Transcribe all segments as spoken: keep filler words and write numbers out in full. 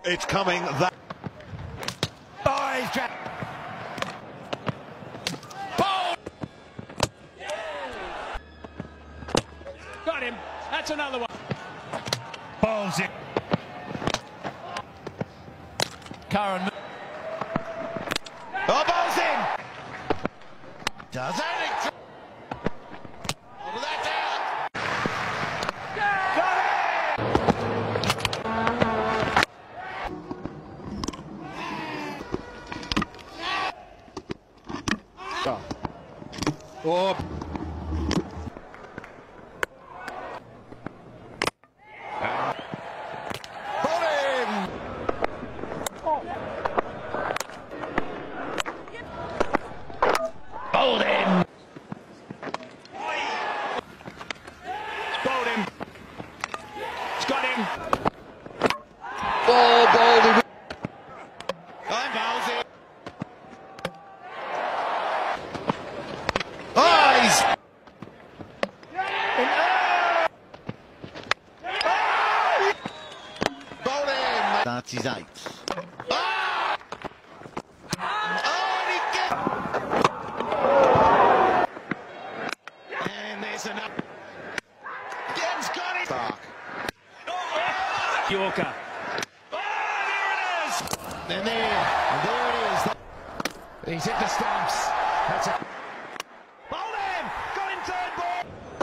It's coming that. Oh, he's trapped. Ball! Got him. That's another one. Ball's it. Curran. Oh, ball's in. Does it? Oh, that's out. Got it! Oh. Ball in. Bowled him. It's bowled him. It's got him. Ball, ball. I'm bouncing. Oh, he's. Ball in. That's his eight. Ah! Oh, and he gets. And there's another. Again's got it. Starc. Yorker. Oh, there it is. And there, and there it is. He's hit the stumps. That's it. Bowled him. Got him third ball.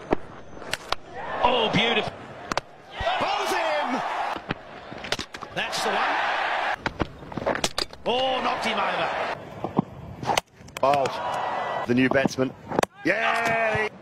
Oh, beautiful. Bowls him. That's the one. Oh, knocked him over. Bowles, the new batsman. Yeah.